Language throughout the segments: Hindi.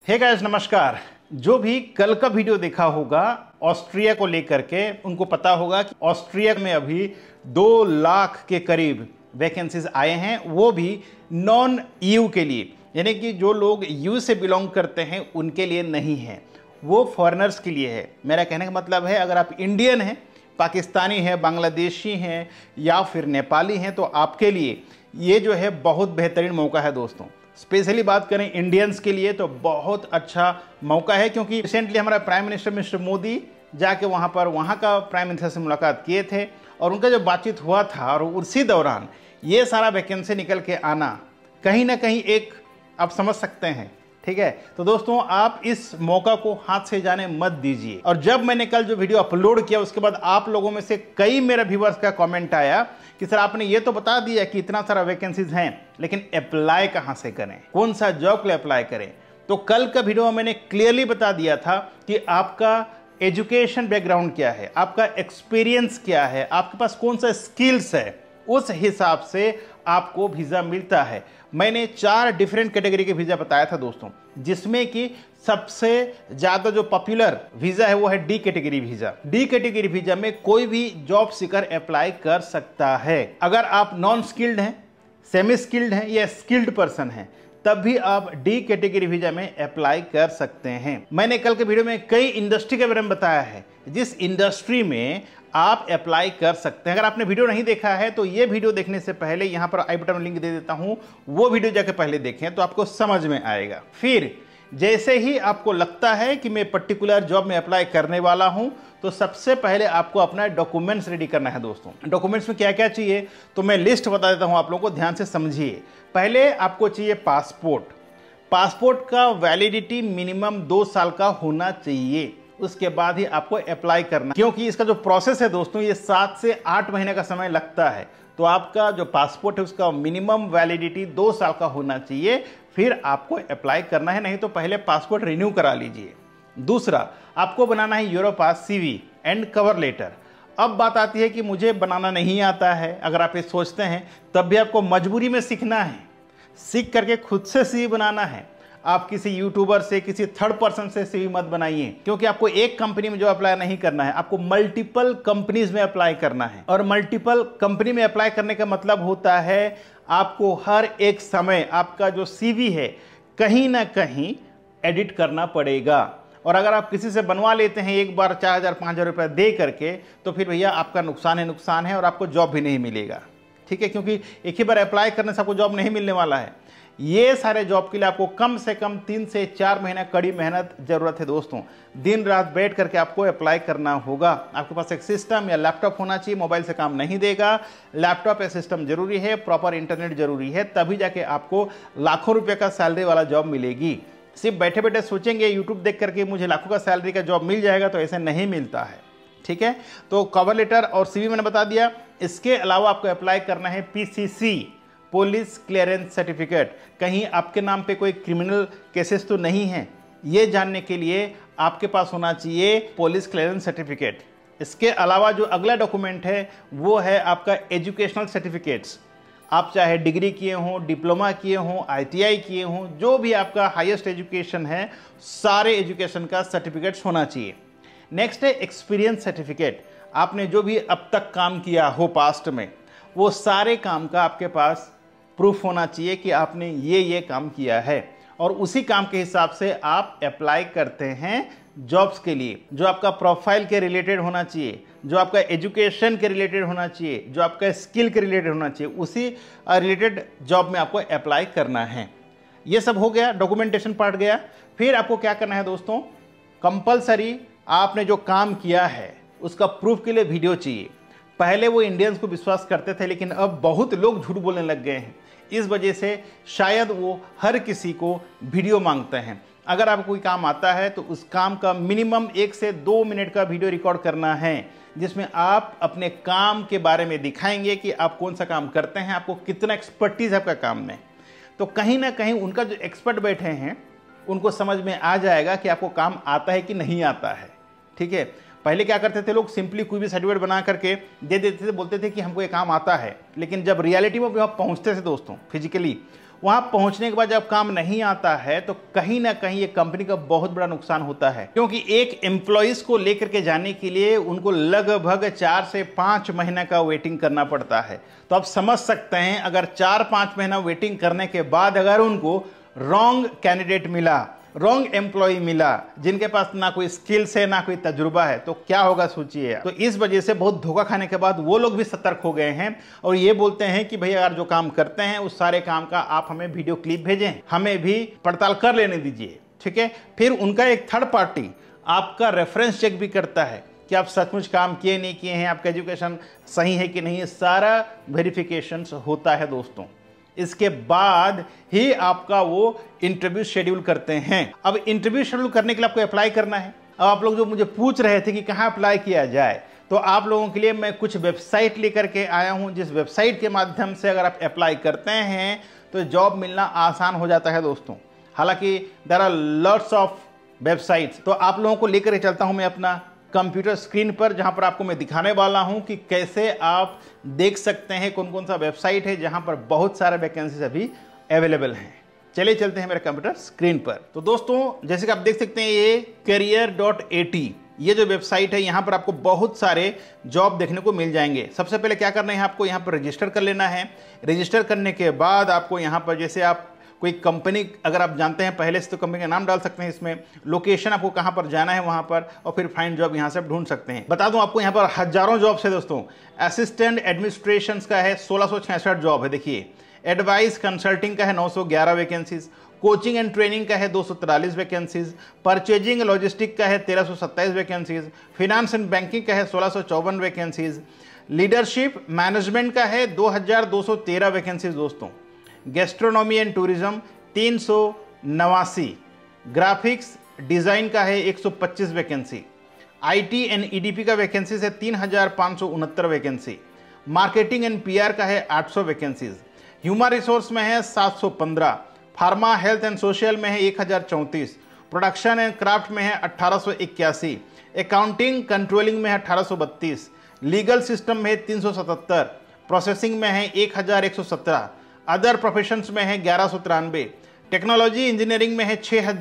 हे गाइस नमस्कार। जो भी कल का वीडियो देखा होगा ऑस्ट्रिया को लेकर के, उनको पता होगा कि ऑस्ट्रिया में अभी 2 लाख के करीब वैकेंसीज आए हैं, वो भी नॉन ईयू के लिए, यानी कि जो लोग यू से बिलोंग करते हैं उनके लिए नहीं है, वो फॉरेनर्स के लिए है। मेरा कहने का मतलब है अगर आप इंडियन हैं, पाकिस्तानी हैं, बांग्लादेशी हैं या फिर नेपाली हैं तो आपके लिए ये जो है बहुत बेहतरीन मौका है दोस्तों। स्पेशली बात करें इंडियंस के लिए तो बहुत अच्छा मौका है, क्योंकि रिसेंटली हमारा प्राइम मिनिस्टर मिस्टर मोदी जाके वहाँ का प्राइम मिनिस्टर से मुलाकात किए थे और उनका जो बातचीत हुआ था और उसी दौरान ये सारा वैकेंसी निकल के आना कहीं ना कहीं एक आप समझ सकते हैं। ठीक है, तो दोस्तों आप इस मौका को हाथ से जाने मत दीजिए। और जब मैंने कल जो वीडियो अपलोड किया उसके बाद आप लोगों में से कई मेरे व्यूअर्स का कमेंट आया कि सर आपने ये तो बता दिया कि इतना सारा वैकेंसीज हैं, लेकिन अप्लाई कहाँ से करें, कौन सा जॉब के लिए अप्लाई करें। तो कल का वीडियो में मैंने क्लियरली बता दिया था कि आपका एजुकेशन बैकग्राउंड क्या है, आपका एक्सपीरियंस क्या है, आपके पास कौन सा स्किल्स है, उस हिसाब से आपको वीज़ा मिलता है। मैंने 4 डिफरेंट कैटेगरी के वीज़ा बताया था दोस्तों, जिसमें कि सबसे ज़्यादा जो पॉपुलर वीज़ा है वो है D category visa. D category visa में कोई भी जॉब सीकर अप्लाई कर सकता है। अगर आप नॉन स्किल्ड हैं, सेमी स्किल्ड हैं या स्किल्ड पर्सन हैं, तब भी आप डी कैटेगरी वीज़ा में अप्लाई कर सकते हैं। मैंने कल के वीडियो में कई इंडस्ट्री के बारे में बताया है जिस इंडस्ट्री में आप अप्लाई कर सकते हैं। अगर आपने वीडियो नहीं देखा है तो ये वीडियो देखने से पहले यहाँ पर आई बटन में लिंक दे देता हूँ, वो वीडियो जाके पहले देखें तो आपको समझ में आएगा। फिर जैसे ही आपको लगता है कि मैं पर्टिकुलर जॉब में अप्लाई करने वाला हूं, तो सबसे पहले आपको अपना डॉक्यूमेंट्स रेडी करना है दोस्तों। डॉक्यूमेंट्स में क्या क्या चाहिए तो मैं लिस्ट बता देता हूं, आप लोगों को ध्यान से समझिए। पहले आपको चाहिए पासपोर्ट। पासपोर्ट का वैलिडिटी मिनिमम 2 साल का होना चाहिए, उसके बाद ही आपको अप्लाई करना, क्योंकि इसका जो प्रोसेस है दोस्तों ये 7 से 8 महीने का समय लगता है। तो आपका जो पासपोर्ट है उसका मिनिमम वैलिडिटी 2 साल का होना चाहिए, फिर आपको अप्लाई करना है। नहीं तो पहले पासपोर्ट रिन्यू करा लीजिए। दूसरा, आपको बनाना है Europass CV and cover letter. अब बात आती है कि मुझे बनाना नहीं आता है, अगर आप ये सोचते हैं तब भी आपको मजबूरी में सीखना है, सीख करके खुद से सीवी बनाना है। आप किसी यूट्यूबर से, किसी थर्ड पर्सन से सीवी मत बनाइए, क्योंकि आपको एक कंपनी में जो अप्लाई नहीं करना है, आपको मल्टीपल कंपनीज में अप्लाई करना है। और मल्टीपल कंपनी में अप्लाई करने का मतलब होता है आपको हर एक समय आपका जो सीवी है कहीं ना कहीं एडिट करना पड़ेगा। और अगर आप किसी से बनवा लेते हैं एक बार 4,000-5,000 रुपये दे करके, तो फिर भैया आपका नुकसान है और आपको जॉब भी नहीं मिलेगा। ठीक है, क्योंकि एक ही बार अप्लाई करने से आपको जॉब नहीं मिलने वाला है। ये सारे जॉब के लिए आपको कम से कम 3 से 4 महीना कड़ी मेहनत जरूरत है दोस्तों। दिन रात बैठ करके आपको अप्लाई करना होगा। आपके पास एक सिस्टम या लैपटॉप होना चाहिए, मोबाइल से काम नहीं देगा। लैपटॉप या सिस्टम जरूरी है, प्रॉपर इंटरनेट जरूरी है, तभी जाके आपको लाखों रुपये का सैलरी वाला जॉब मिलेगी। सिर्फ बैठे बैठे सोचेंगे यूट्यूब देख करके मुझे लाखों का सैलरी का जॉब मिल जाएगा, तो ऐसे नहीं मिलता है। ठीक है, तो कवर लेटर और सीवी मैंने बता दिया। इसके अलावा आपको अप्लाई करना है पीसीसी, पुलिस क्लियरेंस सर्टिफिकेट। कहीं आपके नाम पे कोई क्रिमिनल केसेस तो नहीं है, ये जानने के लिए आपके पास होना चाहिए पुलिस क्लियरेंस सर्टिफिकेट। इसके अलावा जो अगला डॉक्यूमेंट है वो है आपका एजुकेशनल सर्टिफिकेट्स। आप चाहे डिग्री किए हों, डिप्लोमा किए हों, आईटीआई किए हों, जो भी आपका हाईएस्ट एजुकेशन है, सारे एजुकेशन का सर्टिफिकेट्स होना चाहिए। नेक्स्ट है एक्सपीरियंस सर्टिफिकेट। आपने जो भी अब तक काम किया हो पास्ट में, वो सारे काम का आपके पास प्रूफ होना चाहिए कि आपने ये काम किया है, और उसी काम के हिसाब से आप अप्लाई करते हैं जॉब्स के लिए। जो आपका प्रोफाइल के रिलेटेड होना चाहिए, जो आपका एजुकेशन के रिलेटेड होना चाहिए, जो आपका स्किल के रिलेटेड होना चाहिए, उसी रिलेटेड जॉब में आपको अप्लाई करना है। ये सब हो गया, डॉक्यूमेंटेशन पार्ट गया। फिर आपको क्या करना है दोस्तों, कंपलसरी आपने जो काम किया है उसका प्रूफ के लिए वीडियो चाहिए। पहले वो इंडियंस को विश्वास करते थे, लेकिन अब बहुत लोग झूठ बोलने लग गए हैं। इस वजह से शायद वो हर किसी को वीडियो मांगते हैं। अगर आपको कोई काम आता है तो उस काम का मिनिमम 1 से 2 मिनट का वीडियो रिकॉर्ड करना है, जिसमें आप अपने काम के बारे में दिखाएंगे कि आप कौन सा काम करते हैं, आपको कितना एक्सपर्टीज है आपका काम में। तो कहीं ना कहीं उनका जो एक्सपर्ट बैठे हैं उनको समझ में आ जाएगा कि आपको काम आता है कि नहीं आता है। ठीक है, पहले क्या करते थे लोग, सिंपली कोई भी सर्टिफिकेट बना करके दे देते थे, बोलते थे कि हमको ये काम आता है। लेकिन जब रियलिटी में वहाँ पहुँचते थे दोस्तों फिजिकली, वहां पहुंचने के बाद जब काम नहीं आता है तो कहीं ना कहीं ये कंपनी का बहुत बड़ा नुकसान होता है, क्योंकि एक एम्प्लॉइज को लेकर के जाने के लिए उनको लगभग 4 से 5 महीने का वेटिंग करना पड़ता है। तो आप समझ सकते हैं, अगर 4-5 महीना वेटिंग करने के बाद अगर उनको रॉन्ग कैंडिडेट मिला, रॉन्ग एम्प्लॉय मिला, जिनके पास ना कोई स्किल्स है ना कोई तजुर्बा है, तो क्या होगा सोचिए। तो इस वजह से बहुत धोखा खाने के बाद वो लोग भी सतर्क हो गए हैं और ये बोलते हैं कि भैया अगर जो काम करते हैं उस सारे काम का आप हमें वीडियो क्लिप भेजें, हमें भी पड़ताल कर लेने दीजिए, ठीक है। फिर उनका एक थर्ड पार्टी आपका रेफरेंस चेक भी करता है कि आप सचमुच काम किए नहीं किए हैं, आपका एजुकेशन सही है कि नहीं, सारा वेरिफिकेशन होता है दोस्तों। इसके बाद ही आपका वो इंटरव्यू शेड्यूल करते हैं। अब इंटरव्यू शेड्यूल करने के लिए आपको अप्लाई करना है। अब आप लोग जो मुझे पूछ रहे थे कि कहाँ अप्लाई किया जाए, तो आप लोगों के लिए मैं कुछ वेबसाइट लेकर के आया हूँ, जिस वेबसाइट के माध्यम से अगर आप अप्लाई करते हैं तो जॉब मिलना आसान हो जाता है दोस्तों। हालांकि there are lots of websites, तो आप लोगों को लेकर चलता हूँ मैं अपना कंप्यूटर स्क्रीन पर, जहां पर आपको मैं दिखाने वाला हूं कि कैसे आप देख सकते हैं कौन कौन सा वेबसाइट है जहां पर बहुत सारे वैकेंसीज अभी अवेलेबल हैं। चलिए चलते हैं मेरे कंप्यूटर स्क्रीन पर। तो दोस्तों जैसे कि आप देख सकते हैं ये career.at ये जो वेबसाइट है, यहाँ पर आपको बहुत सारे जॉब देखने को मिल जाएंगे। सबसे पहले क्या करना है, आपको यहाँ पर रजिस्टर कर लेना है। रजिस्टर करने के बाद आपको यहाँ पर जैसे आप कोई कंपनी अगर आप जानते हैं पहले से तो कंपनी का नाम डाल सकते हैं, इसमें लोकेशन आपको कहां पर जाना है वहां पर, और फिर फाइंड जॉब यहां से आप ढूंढ सकते हैं। बता दूं आपको यहां पर हजारों जॉब्स है दोस्तों। असिस्टेंट एडमिनिस्ट्रेशन का है 1666 जॉब है, देखिए। एडवाइस कंसल्टिंग का है 911 वैकेंसीज, कोचिंग एंड ट्रेनिंग का है 243 वैकेंसीज, परचेजिंग लॉजिस्टिक का है 1327 वैकेंसीज, फिनेंस एंड बैंकिंग का है 1654 वैकेंसीज, लीडरशिप मैनेजमेंट का है 2213 वैकेंसीज दोस्तों, gastronomy and tourism 389, graphics design का है 125 वैकेंसी, आईटी एंड ईडीपी का वैकेंसी है 3569 वैकेंसी, मार्केटिंग एंड पीआर का है 800 वैकेंसीज, ह्यूमन रिसोर्स में है 715, फार्मा हेल्थ एंड सोशल में है 1034, प्रोडक्शन एंड क्राफ्ट में है 1881, अकाउंटिंग कंट्रोलिंग में है 1832, लीगल सिस्टम में है 377, प्रोसेसिंग में है 1117, अदर प्रोफेशंस में है 1193, टेक्नोलॉजी इंजीनियरिंग में है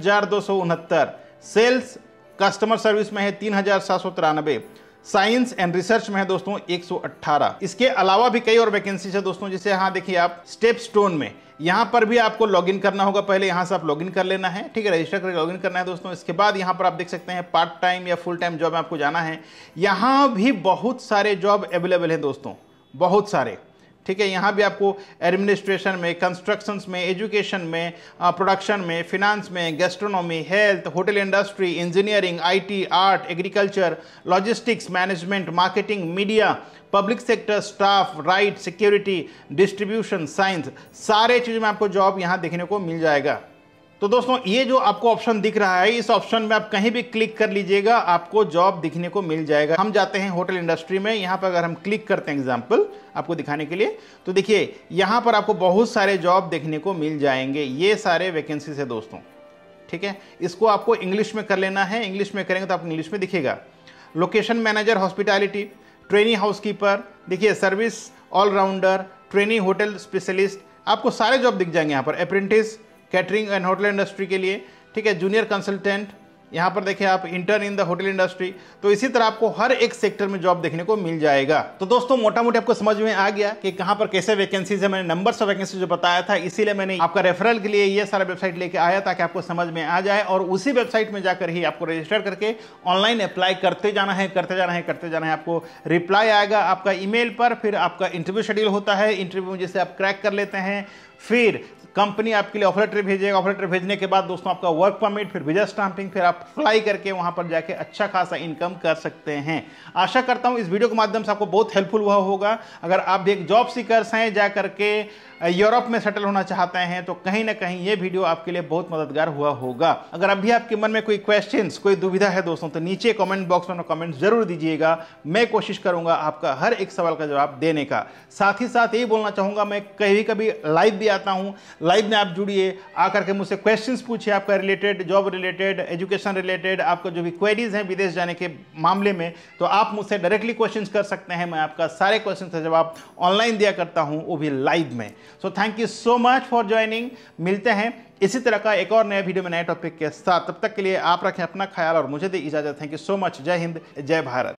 6269, सेल्स कस्टमर सर्विस में है 3793, साइंस एंड रिसर्च में है दोस्तों 118। इसके अलावा भी कई और वैकेंसी है दोस्तों, जिसे यहाँ देखिए आप स्टेप स्टोन में, यहाँ पर भी आपको लॉगिन करना होगा। पहले यहाँ से आप लॉगिन कर लेना है, ठीक है, रजिस्टर करके लॉगिन करना है दोस्तों। इसके बाद यहाँ पर आप देख सकते हैं पार्ट टाइम या फुल टाइम जॉब में आपको जाना है। यहाँ भी बहुत सारे जॉब अवेलेबल है दोस्तों, बहुत सारे, ठीक है। यहाँ भी आपको एडमिनिस्ट्रेशन में, कंस्ट्रक्शंस में, एजुकेशन में, प्रोडक्शन में, फिनांस में, gastronomy, health, hotel industry, engineering, IT, art, agriculture, logistics, management, marketing, media, public sector, staff, right, security, distribution, science, सारे चीज़ों में आपको जॉब यहाँ देखने को मिल जाएगा। तो दोस्तों ये जो आपको ऑप्शन दिख रहा है, इस ऑप्शन में आप कहीं भी क्लिक कर लीजिएगा, आपको जॉब दिखने को मिल जाएगा। हम जाते हैं होटल इंडस्ट्री में, यहाँ पर अगर हम क्लिक करते हैं एग्जांपल आपको दिखाने के लिए, तो देखिए यहाँ पर आपको बहुत सारे जॉब देखने को मिल जाएंगे। ये सारे वैकेंसीज है दोस्तों, ठीक है। इसको आपको इंग्लिश में कर लेना है, इंग्लिश में करेंगे तो आपको इंग्लिश में दिखेगा। Location manager hospitality, trainee housekeeper, देखिए service all rounder, trainee hotel specialist, आपको सारे जॉब दिख जाएंगे यहाँ पर। Apprentice catering and hotel industry के लिए, ठीक है। जूनियर कंसल्टेंट, यहाँ पर देखिए आप intern in the hotel industry. तो इसी तरह आपको हर एक सेक्टर में जॉब देखने को मिल जाएगा। तो दोस्तों मोटा मोटी आपको समझ में आ गया कि कहाँ पर कैसे वैकेंसीज है। मैंने नंबर्स ऑफ वैकेंसी जो बताया था, इसीलिए मैंने आपका रेफरल के लिए ये सारा वेबसाइट लेके आया ताकि आपको समझ में आ जाए, और उसी वेबसाइट में जाकर ही आपको रजिस्टर करके ऑनलाइन अप्लाई करते जाना है, करते जाना है, करते जाना है। आपको रिप्लाई आएगा आपका ईमेल पर, फिर आपका इंटरव्यू शेड्यूल होता है। इंटरव्यू में जैसे आप क्रैक कर लेते हैं, फिर कंपनी आपके लिए ऑफर लेटर भेजेगा। ऑफर लेटर भेजने के बाद दोस्तों आपका वर्क परमिट, फिर वीजा स्टाम्पिंग, फिर आप अप्लाई करके वहां पर जाके अच्छा खासा इनकम कर सकते हैं। आशा करता हूं इस वीडियो के माध्यम से आपको बहुत हेल्पफुल हुआ होगा। अगर आप भी एक जॉब सीकर्स हैं, जा करके यूरोप में सेटल होना चाहते हैं, तो कहीं ना कहीं ये वीडियो आपके लिए बहुत मददगार हुआ होगा। अगर अभी आपके मन में कोई क्वेश्चंस, कोई दुविधा है दोस्तों, तो नीचे कमेंट बॉक्स में कमेंट जरूर दीजिएगा। मैं कोशिश करूंगा आपका हर एक सवाल का जवाब देने का। साथ ही साथ ये बोलना चाहूंगा, मैं कभी कभी लाइव भी आता हूं। लाइव में आप जुड़िए, आकर के मुझसे क्वेश्चंस पूछिए, आपका related, job related, education related, आपका जो भी क्वेरीज हैं विदेश जाने के मामले में, तो आप मुझसे डायरेक्टली क्वेश्चंस कर सकते हैं। मैं आपका सारे क्वेश्चंस का जवाब ऑनलाइन दिया करता हूं, वो भी लाइव में। So thank you so much for joining. मिलते हैं इसी तरह का एक और नया वीडियो में नए टॉपिक के साथ। तब तक के लिए आप रखें अपना ख्याल और मुझे दे इजाजत। Thank you so much. जय हिंद, जय भारत।